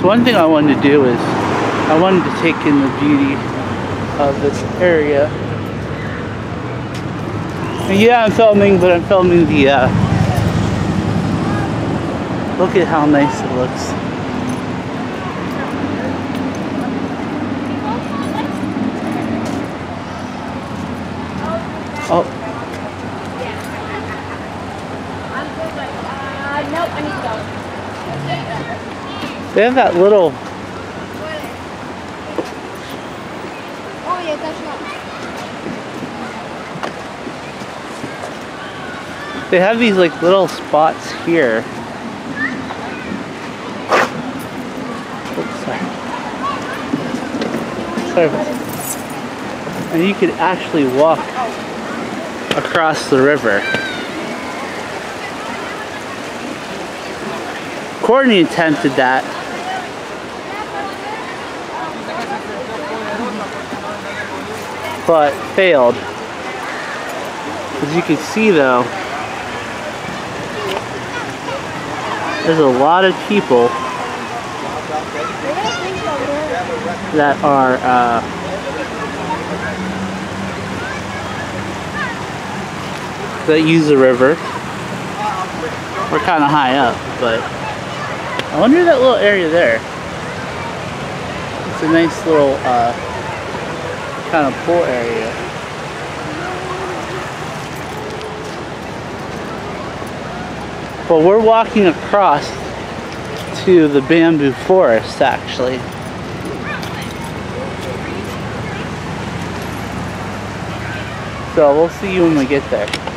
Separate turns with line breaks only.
So one thing I wanted to do is I wanted to take in the beauty of this area. And yeah, I'm filming, but I'm filming the look at how nice it looks. Oh.
Nope, I need to go.
They have that little.
Oh yeah, that's not.
They have these like little spots here. Oops, sorry. And you could actually walk across the river. Courtney attempted that. But failed. As you can see though, there's a lot of people that are that use the river. We're kind of high up, but I wonder that little area there. It's a nice little kind of pool area. But we're walking across to the bamboo forest actually. So we'll see you when we get there.